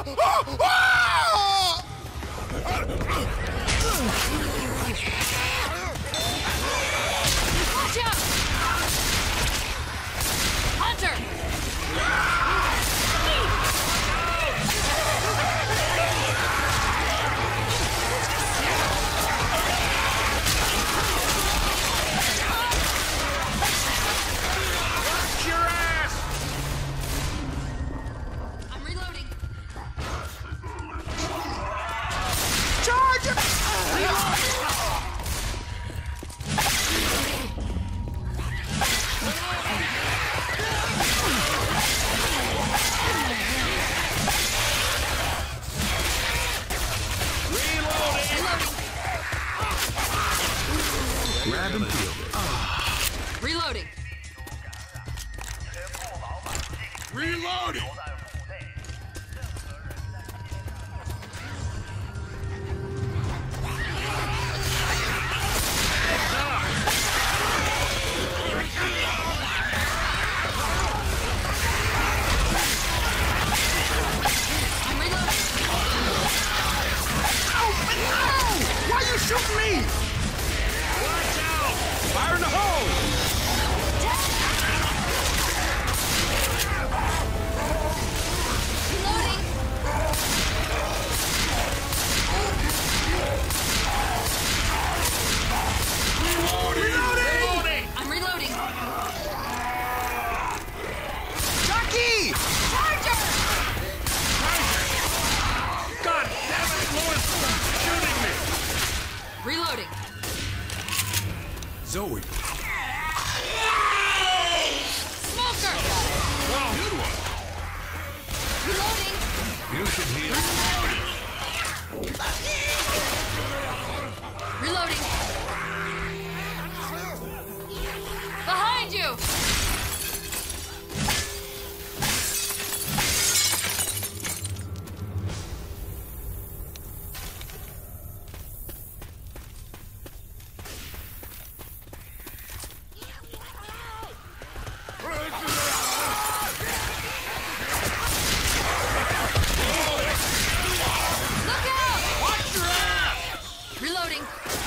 Watch out! Hunter! Watch your ass! I'm reloading. Charge him! Grab and field it. Reloading. Reloading! I'm reloading. Why are you shooting me? Watch out! Fire in the hole! Reloading. Reloading! I'm reloading. Chucky! Charger! God damn it, Lord! Shooting me! Reloading. Zoe. Smoker! Well, good one. Reloading. You should heal. Reloading. Behind you! Look out! Watch your ass! Reloading.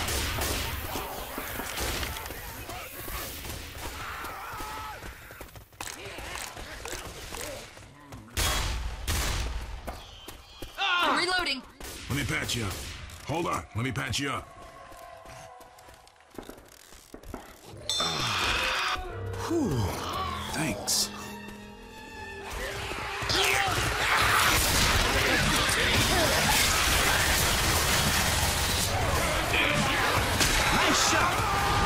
I'm reloading. Let me patch you up. Hold on. Let me patch you up. Whew. Thanks. Nice shot!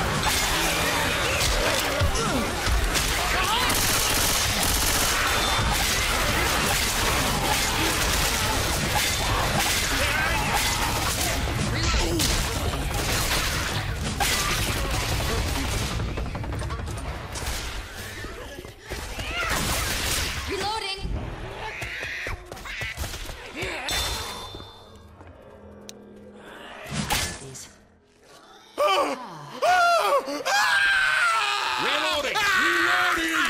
Reloading. Reloading. These. Reloading! Reloading!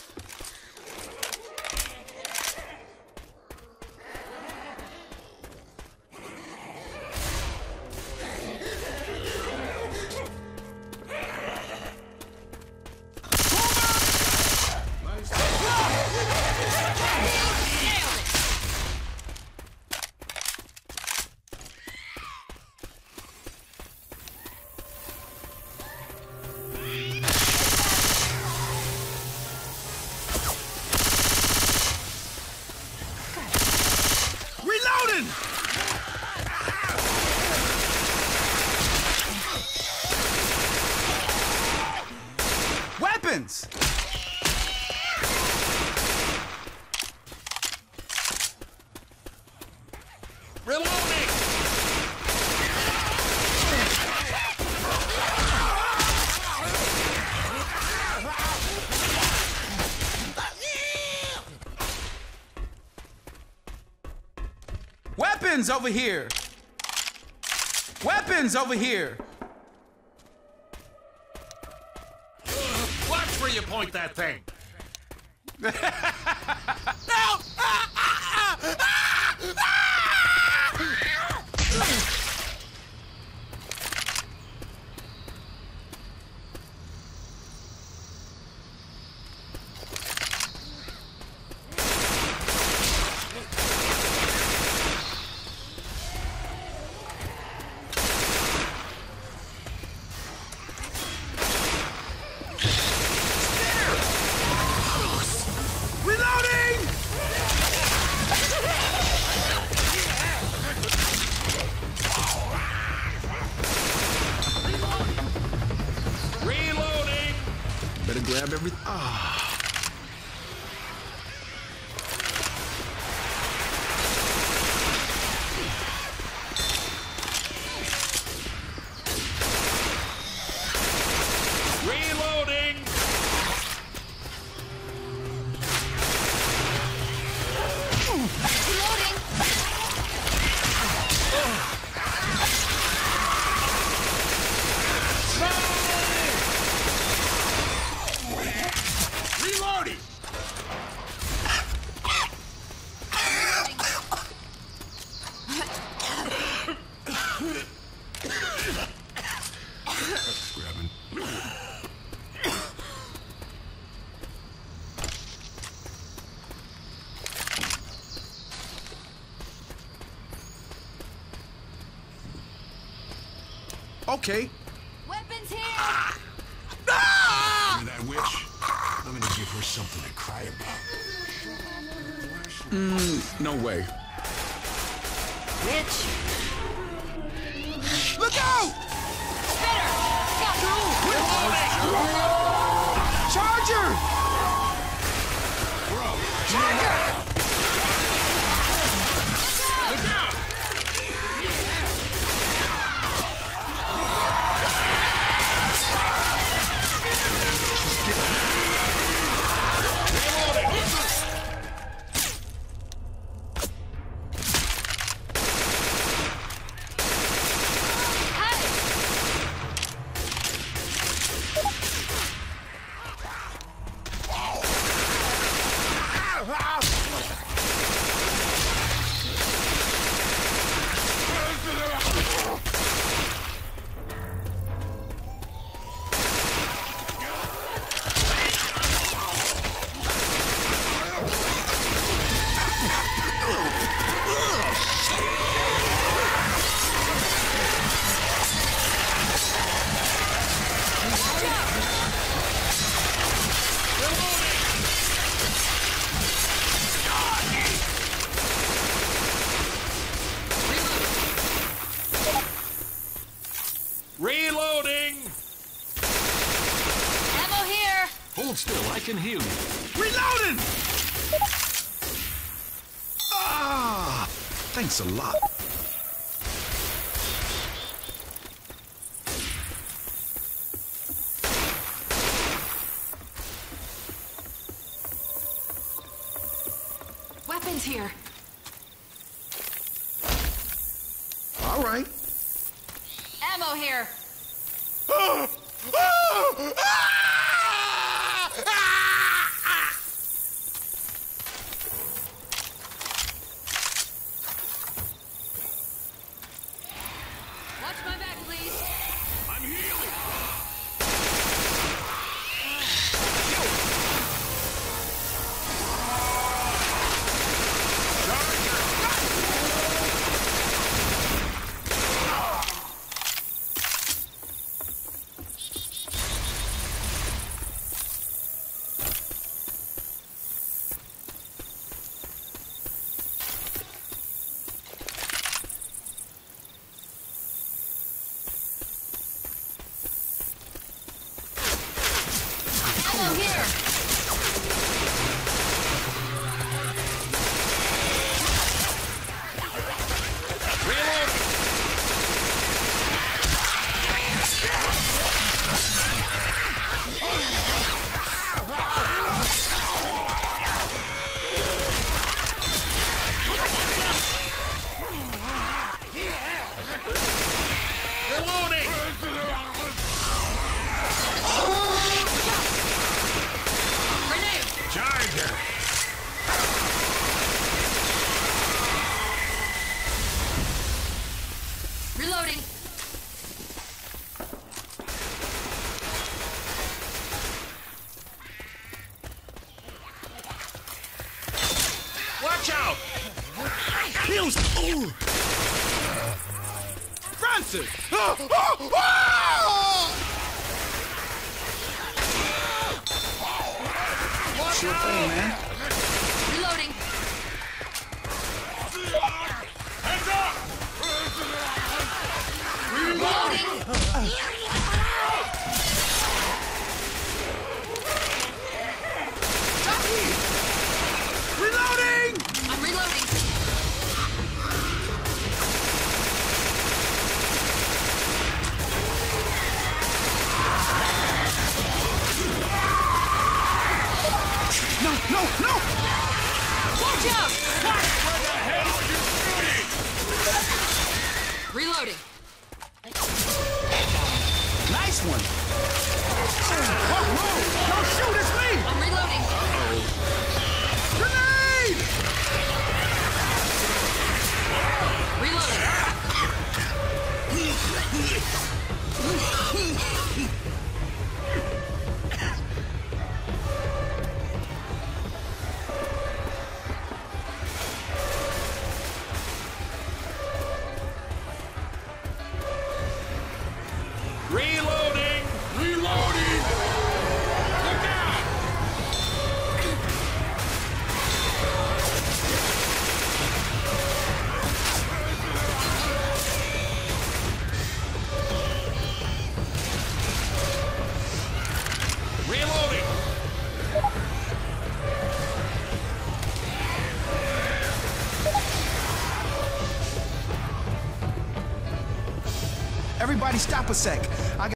Reloading! Weapons! Reloading! Weapons over here! Weapons over here! Watch where you point that thing! Help! have everything. Ah. Reloading! Reloading! Reloading! Grabbing. Okay. Weapons here! And that witch, I'm gonna give her something to cry about. No way. Bitch! Look out! Better! Charger! Charger! Look out! Reloading! Ammo here! Hold still, I can heal you. Reloading! Ah! Thanks a lot. Weapons here! All right. Ammo here! Watch my back, please! I'm healing! Ammo here! Reloading! Grenade! Charger! Reloading! Watch out! Heels! Ooh. Francis! Sure thing, man. Reloading! Heads up! Reloading! Everybody stop a sec.